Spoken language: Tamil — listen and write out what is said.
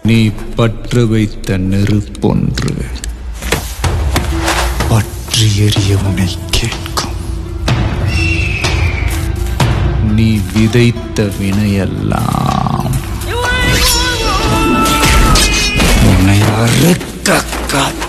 நீ பற்ற வைத்த நெருப்பொன்று பற்றி எறியவனை கேட்கும். நீ விதைத்த வினையெல்லாம் உன்னை அறுக்க காத்து